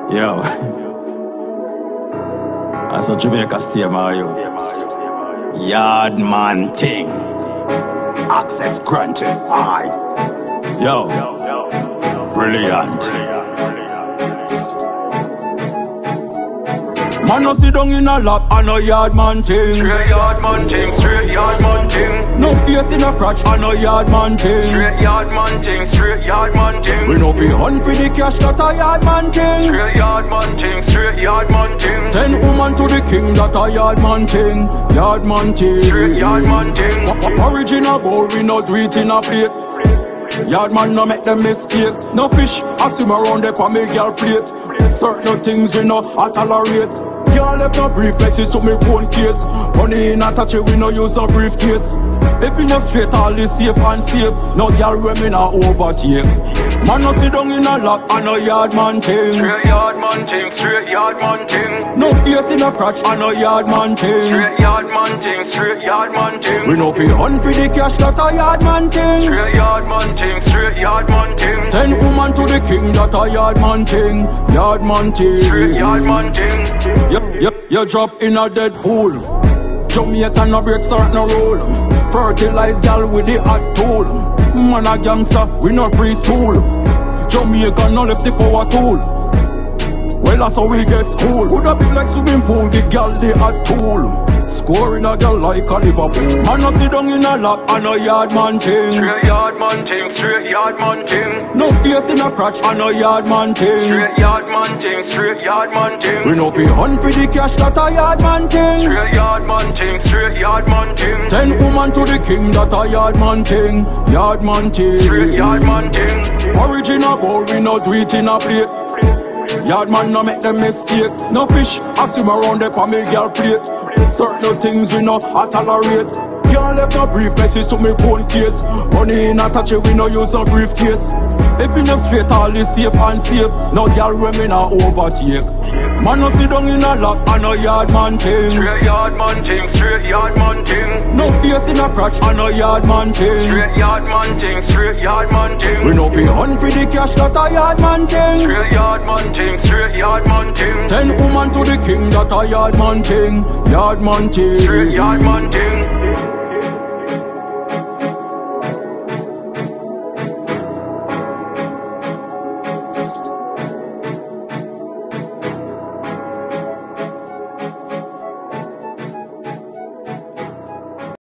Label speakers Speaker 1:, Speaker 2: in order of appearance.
Speaker 1: Yo, that's a Jamaica stay, Mario. Yardman thing. Access granted. Aye. Yo, brilliant. Man no sit down in a lap and a yardman thing.
Speaker 2: Straight yardman thing, straight yardman thing.
Speaker 1: No face in a crotch and a yardman thing.
Speaker 2: Straight yardman thing, straight yardman thing.
Speaker 1: We no fi hunt for the cash, that a yardman thing.
Speaker 2: Straight yardman thing, straight yardman thing.
Speaker 1: 10 woman to the king, that a yardman thing. Yardman thing.
Speaker 2: Straight yardman thing.
Speaker 1: Original bowl, we no do it in a plate. Yardman no make them mistake. No fish, I swim around there for me girl plate. Certain things we no tolerate. Girl left no brief message to me phone case. Money in a touch it, we no use no briefcase. If you no straight, all is safe and safe. No girl when me no overtake. Man no sit down in a lap and a yardman thing.
Speaker 2: Straight yardman thing, straight yardman thing.
Speaker 1: No face in a crotch and a yardman thing.
Speaker 2: Straight yardman thing, straight yardman thing.
Speaker 1: We no fi hunt for the cash, that a yardman thing.
Speaker 2: Straight yardman thing, straight yardman thing.
Speaker 1: 10 woman to the king, that a yardman thing. Yardman thing.
Speaker 2: Straight yardman thing.
Speaker 1: You drop in a dead pool. Jamaican no break certain rule. Fertilize gal with the hot tool. Man a gangster, we no pre-stool. Jamaican no left the power tool. Well that's how we get school. Woulda big like swimming pool, the gal the hot tool. Scoring a girl like a Liverpool. Man no sit down in a lap and a yardman thing.
Speaker 2: Straight yardman thing, straight yardman thing.
Speaker 1: No face in a crotch and a yardman thing.
Speaker 2: Straight yardman thing, straight yardman thing.
Speaker 1: We no fi hunt for the cash, that a yardman thing.
Speaker 2: Straight yardman thing, straight yardman thing.
Speaker 1: 10 woman to the king, that a yardman thing. Yardman thing.
Speaker 2: Straight yardman thing.
Speaker 1: Original bowl, we no do it in a plate. Yardman no make them mistake. No fish, I swim around there for me girl plate. Certain things we no tolerate. Girl left no brief message to me phone case. Money in a touch it, we no use no briefcase. If you no straight, all is safe and safe. No girl when me no overtake. Man no sit down in a lap and a yardman thing.
Speaker 2: Straight yardman thing, straight yardman thing.
Speaker 1: No face in a crotch and a yardman thing.
Speaker 2: Straight yardman thing, straight yardman thing.
Speaker 1: We no fi hunt for the cash, that a yardman thing.
Speaker 2: Straight yardman thing, straight yardman thing.
Speaker 1: 10 woman to the king, that a yardman thing. Yardman thing.
Speaker 2: Straight yardman thing.